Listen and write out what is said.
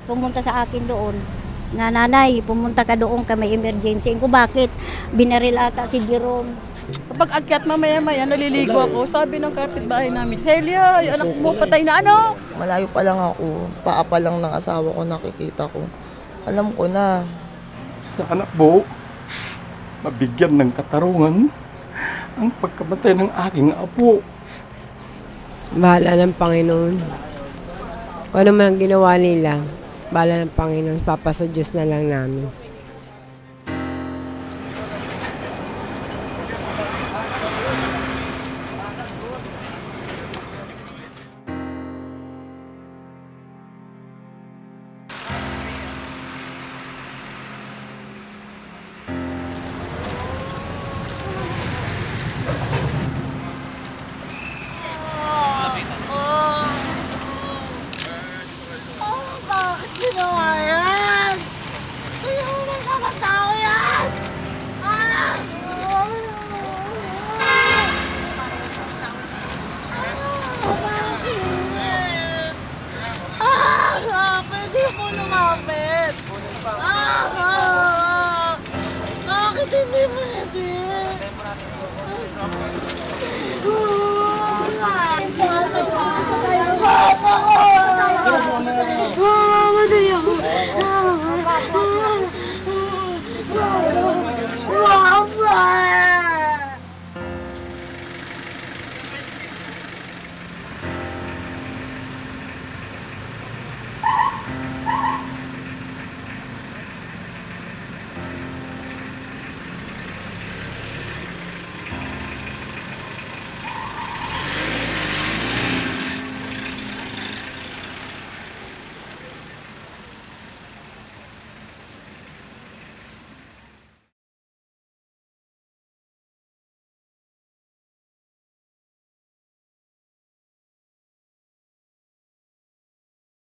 pumunta sa akin doon. Na nanay, pumunta ka doon ka may emergency. Ko bakit? Binaril ata si Jerome. Kapag akyat mamaya-maya, naliligo ako. Sabi ng kapitbahay namin, Celia, yung anak mo patay na ano? Malayo pa lang ako, paa pa lang ng asawa ko nakikita ko. Alam ko na. Sana po, mabigyan ng katarungan ang pagkamatay ng aking apo. Bahala ng Panginoon. Kung ano man ang ginawa nila, bahala ng Panginoon, papasa Diyos na lang namin.